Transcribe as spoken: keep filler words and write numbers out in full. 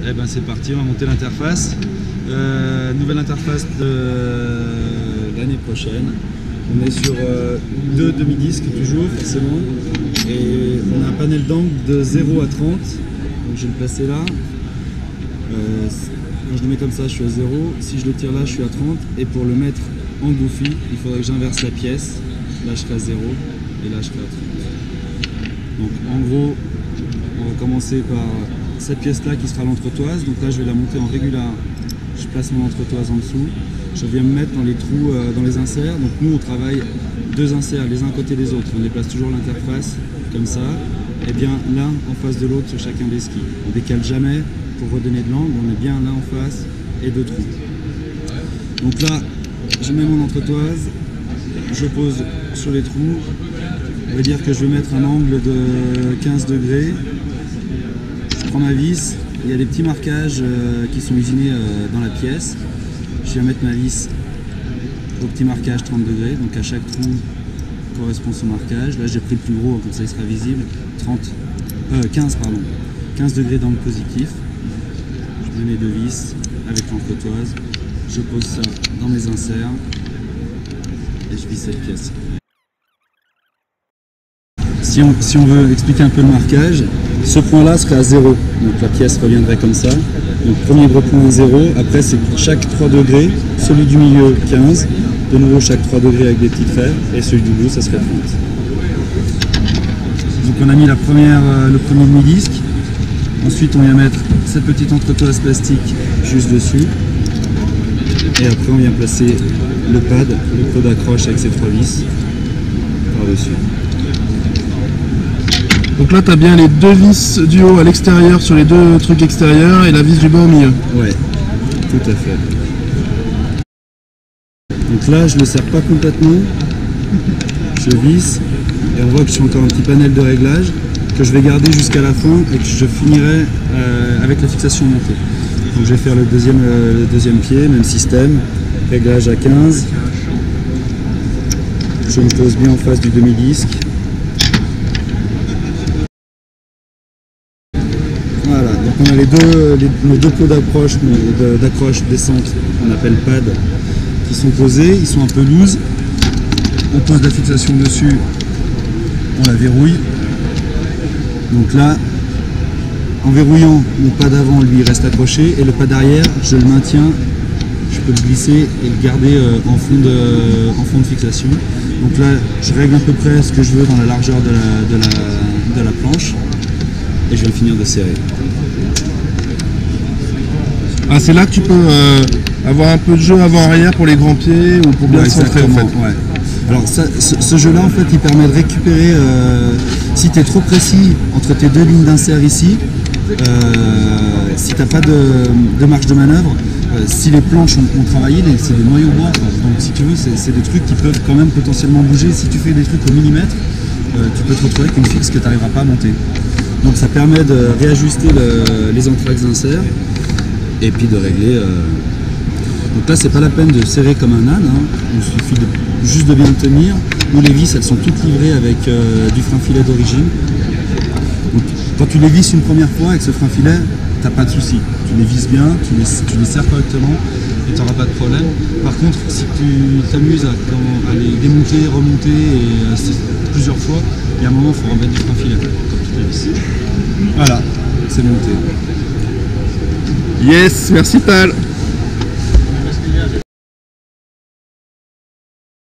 Eh ben c'est parti, on va monter l'interface. Euh, nouvelle interface de l'année prochaine. On est sur euh, deux demi-disques toujours, forcément. Et on a un panel d'angle de zéro à trente. Donc je vais le placer là. Euh, quand je le mets comme ça, je suis à zéro. Si je le tire là, je suis à trente. Et pour le mettre en goofy, il faudrait que j'inverse la pièce. Là, je serai à zéro. Et là, je serai à trente. Donc en gros, on va commencer par cette pièce-là qui sera l'entretoise. Donc là, je vais la monter en régular. Je place mon entretoise en dessous. Je viens me mettre dans les trous, euh, dans les inserts. Donc nous, on travaille deux inserts les uns à côté des autres. On déplace toujours l'interface comme ça. Et bien l'un en face de l'autre sur chacun des skis. On décale jamais pour redonner de l'angle. On est bien l'un en face et deux trous. Donc là, je mets mon entretoise. Je pose sur les trous. On va dire que je vais mettre un angle de quinze degrés. Je prends ma vis. Il y a des petits marquages euh, qui sont usinés euh, dans la pièce. Je viens mettre ma vis au petit marquage trente degrés, donc à chaque trou correspond son marquage. Là j'ai pris le plus gros, comme ça il sera visible. trente, euh, quinze, pardon. quinze degrés d'angle positif. Je mets mes deux vis avec l'entretoise. Je pose ça dans mes inserts et je vis cette pièce. Si on, si on veut expliquer un peu le marquage, ce point-là serait à zéro, donc la pièce reviendrait comme ça. Donc premier gros point à zéro, après c'est chaque trois degrés, celui du milieu quinze, de nouveau chaque trois degrés avec des petites fers, et celui du bout ça serait trente. Donc on a mis la première, euh, le premier demi-disque, ensuite on vient mettre cette petite entretoise plastique juste dessus, et après on vient placer le pad, le pot d'accroche avec ses trois vis par-dessus. Donc là, tu as bien les deux vis du haut à l'extérieur sur les deux trucs extérieurs et la vis du bas au milieu. Ouais, tout à fait. Donc là, je ne le serre pas complètement. Je visse et on voit que je suis encore un petit panel de réglage que je vais garder jusqu'à la fin et que je finirai euh, avec la fixation montée. Donc je vais faire le deuxième, euh, le deuxième pied, même système, réglage à quinze. Je me pose bien en face du demi-disque. Voilà, donc on a les deux, les, nos deux pots d'approche, d'accroche descente, qu'on appelle pad, qui sont posés, ils sont un peu loose. On pose la fixation dessus, on la verrouille. Donc là, en verrouillant, mon pad d'avant lui reste accroché et le pad d'arrière, je le maintiens, je peux le glisser et le garder en fond de, en fond de fixation. Donc là, je règle à peu près ce que je veux dans la largeur de la, de la, de la planche. Et je vais finir de serrer. Ah, c'est là que tu peux euh, avoir un peu de jeu avant-arrière pour les grands pieds ou pour bien ouais, centrer en fait. Ouais. Alors ça, ce, ce jeu-là en fait il permet de récupérer, euh, si tu es trop précis entre tes deux lignes d'insert ici, euh, si tu n'as pas de, de marge de manœuvre, euh, si les planches ont, ont travaillé, c'est des noyaux bois. Donc si tu veux, c'est des trucs qui peuvent quand même potentiellement bouger. Si tu fais des trucs au millimètre, euh, tu peux te retrouver avec une fixe que tu n'arriveras pas à monter. Donc ça permet de réajuster le, les entraxes d'insert et puis de régler. Euh... Donc là c'est pas la peine de serrer comme un âne, hein. Il suffit de, juste de bien le tenir. Nous les vis elles sont toutes livrées avec euh, du frein filet d'origine. Donc quand tu les visses une première fois avec ce frein filet, t'as pas de souci. Tu les visses bien, tu les, tu les serres correctement et tu n'auras pas de problème. Par contre si tu t'amuses à, à les démonter, remonter et, euh, plusieurs fois, il y a un moment il faut remettre du frein filet. Voilà, c'est monté. Yes, merci Tal.